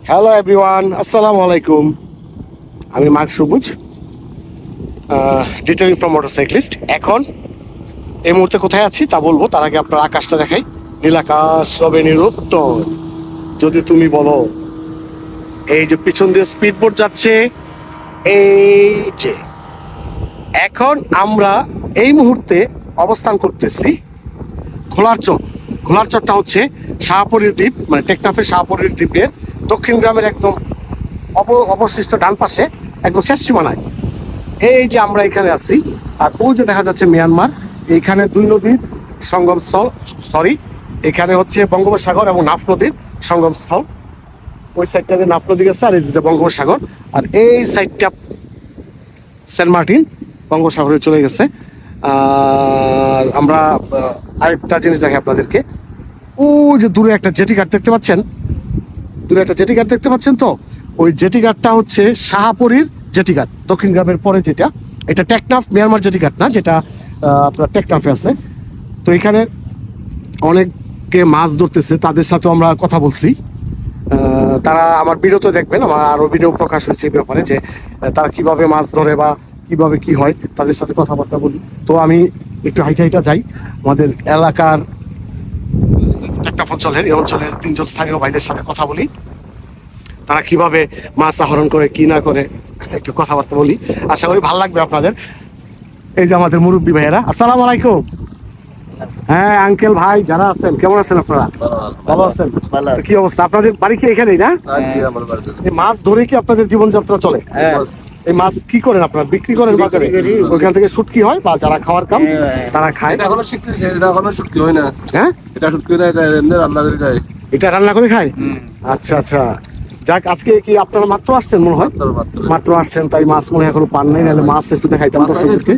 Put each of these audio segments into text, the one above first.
Hello everyone, আসসালামু আলাইকুম। আমি মার্ক সবুজ, ডিটেলিং ফ্রম মোটরসাইক্লিস্ট। এখন এই মুহূর্তে কোথায় আছি তা বলবো, তার আগে আপনার আকাশটা দেখাই। নীলাকাশ রবে নিরুত্তর যদি তুমি বলো। এই যে পিছন দিয়ে স্পিড বোট যাচ্ছে, এই যে এখন আমরা এই মুহূর্তে অবস্থান করতেছি ঘোলার চর। ঘোলার চরটা হচ্ছে শাহপরীর দ্বীপ, মানে টেকনাফের শাহপরীর দ্বীপের দক্ষিণ গ্রামের একদম অবশিষ্ট ডান পাশে, একদম শেষ সীমানায়। এই যে আমরা এখানে আছি, আর ওই যে দেখা যাচ্ছে মিয়ানমার। এইখানে দুই নদীর সঙ্গমস্থল, সরি, এখানে হচ্ছে বঙ্গোপসাগর এবং নাফ নদীর সঙ্গমস্থল। ওই সাইডটা যে নাফ নদী গেছে, আর এই দিকে বঙ্গোপসাগর, আর এই সাইডটা সেন্ট মার্টিন বঙ্গোপসাগরে চলে গেছে। আর আমরা আরেকটা জিনিস দেখি আপনাদেরকে, ও যে দূরে একটা জেটি ঘাট দেখতে পাচ্ছেন, দূরে একটা জেটি ঘাট দেখতে পাচ্ছেন তো, ওই জেটি ঘাটটা হচ্ছে শাহপরীর জেটি ঘাট, দক্ষিণ গ্রামের পরে যেটা। এটা টেকনাফ মিয়ানমার জেটি ঘাট না, যেটা আপনার টেকনাফে আছে। তো এখানে অনেকে মাছ ধরতেছে, তাদের সাথে আমরা কথা বলছি। তারা আমার ভিডিওতে দেখবেন, আমার আরো ভিডিও প্রকাশ হয়েছে এই ব্যাপারে, যে তারা কিভাবে মাছ ধরে বা কিভাবে কি হয়, তাদের সাথে কথাবার্তা বলি। তো আমি একটু হাইটা যাই আমাদের এলাকার টেকনাফ অঞ্চলের, এই অঞ্চলের তিনজন স্থানীয় ভাইদের সাথে কথা বলি, তারা কিভাবে মাছ আহরণ করে কি না করে একটু কথাবার্তা বলি। আশা করি ভালো লাগবে আপনাদের। এই যে আমাদের মুরব্বী ভাইয়েরা, আসসালামু আলাইকুম। হ্যাঁ আঙ্কেল, ভাই যারা আছেন, কেমন আছেন আপনারা? ভালো আছেন? কি অবস্থা? আপনাদের বাড়ি কি এখানেই না? এই মাছ ধরে কি আপনাদের জীবনযাত্রা চলে? এই মাছ কি করেন আপনারা? বিক্রি করেন বাজারে? ওইখান থেকে শুটকি হয় বা যারা খাওয়ার কাম তারা খায়? শুটকি হয় না। হ্যাঁ, এটা শুটকি না, এটা এমনি রান্না করে খায়। এটা রান্না করে খায়। আচ্ছা আচ্ছা, যাক, আজকে কি আপনারা মাত্র আসছেন মনে হয়? মাত্র আসছেন, তাই মাছ মনে হয় এখনো পান নাই, নাহলে মাছ একটু দেখাইতাম দর্শকদেরকে।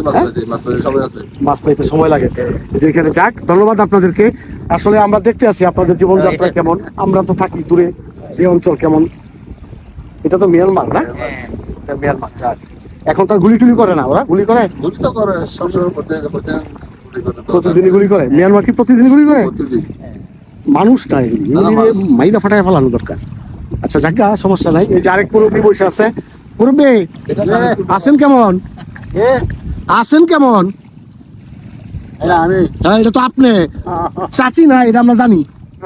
মাছ পাইতে সময় লাগে যেখানে। যাক, ধন্যবাদ আপনাদেরকে। আসলে আমরা দেখতে আসি আপনাদের জীবনযাত্রা কেমন। আমরা তো থাকি দূরে, এই অঞ্চল কেমন। এটা তো মিয়ানমার না? মিয়ানমার। যাক, এখন তার গুলি টুলি করে না ওরা? গুলি করে? গুলি তো করে সবসময়, প্রতিদিনই গুলি করে? মিয়ানমার কি প্রতিদিন গুলি করে? মানুষ নাই, মাইদা ফাটায় ফেলানো দরকার। আচ্ছা যাক, সমস্যা নাই। এই যে আরেক মুরব্বী বসে আছে। মুরব্বী আছেন কেমন? আছেন কেমন? হ্যাঁ, এটা তো আপনি চাচি না, এটা আমরা জানি।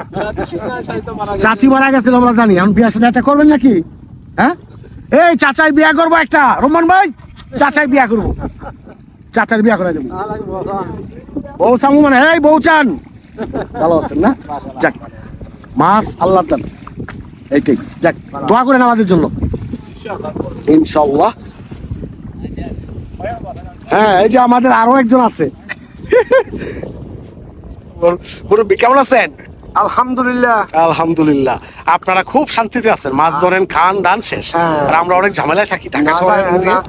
চাচি মারা গেছিল আমরা জানি। এখন বিয়ার সাথে একটা করবেন নাকি? হ্যাঁ, এই চাচাই বিয়া করবো একটা। রহমান ভাই, চাচাই বিয়া করবো, চাচার বিয়া করে দেবো। বউ সামু মানে, এই বউ চান? ভালো আছেন না? যাক, মাছ আল্লাহ দান, এইটাই। যাক, দোয়া করেন আমাদের জন্য ইনশাআল্লাহ। হ্যাঁ, এই যে আমাদের আরো একজন আছে। মুরব্বী কেমন আছেন? আলহামদুলিল্লাহ। আলহামদুলিল্লাহ। আপনারা খুব শান্তিতে আছেন, মাছ ধরেন, খান দান শেষ। আর আমরা অনেক ঝামেলায় থাকি ঢাকা শহরে।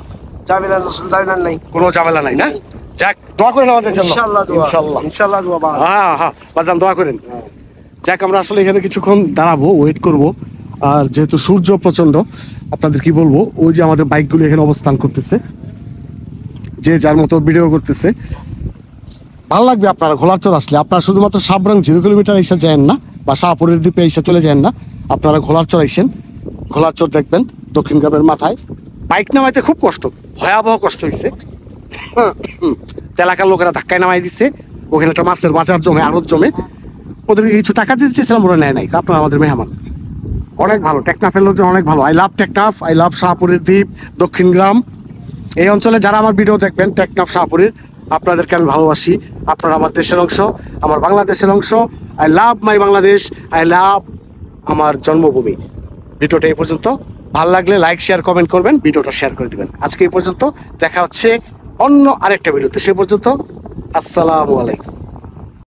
কোনো ঝামেলা নাই না? যাক, দোয়া করেন আমাদের জন্য ইনশাআল্লাহ। হ্যাঁ হ্যাঁ বাজান, দোয়া করেন। যাক, আমরা আসলে এখানে কিছুক্ষণ দাঁড়াবো, ওয়েট করব। আর যেহেতু সূর্য প্রচন্ড, আপনাদের কি বলবো, ওই যে আমাদের বাইকগুলো এখানে অবস্থান করতেছে, যে যার মতো ভিডিও করতেছে। ভালো লাগবে আপনারা ঘোলার চর আসলে। আপনারা শুধুমাত্র সাবরং 0 কিলোমিটার এসে যান না, বা শাহপুরের দ্বীপে এসে চলে যান না, আপনারা ঘোলার চর আইসেন। ঘোলার চর দেখবেন দক্ষিণ গ্রামের মাথায়। বাইক নামাইতে খুব কষ্ট, ভয়াবহ কষ্ট হয়েছে। এলাকার লোকেরা ধাক্কায় নামাই দিচ্ছে। ওখানে একটা মাছের বাজার জমে, আড়ত জমে। ওদেরকে কিছু টাকা দিতে চেয়েছিলাম, ওরা নেয় নাই। আপনারা আমাদের মেহমান, অনেক ভালো। টেকনাফের লোকজন অনেক ভালো। I love Teknaf, I love শাহপুরের দ্বীপ, দক্ষিণ গ্রাম। এই অঞ্চলে যারা আমার ভিডিও দেখবেন টেকনাফ শাহপুরের, আপনাদেরকে আমি ভালোবাসি। আপনারা আমার দেশের অংশ, আমার বাংলাদেশের অংশ। I love my Bangladesh, I love আমার জন্মভূমি। ভিডিওটা এই পর্যন্ত। ভালো লাগলে লাইক, শেয়ার, কমেন্ট করবেন, ভিডিওটা শেয়ার করে দিবেন। আজকে এই পর্যন্ত, দেখা হচ্ছে অন্য আরেকটা ভিডিওতে। সে পর্যন্ত আসসালামু আলাইকুম।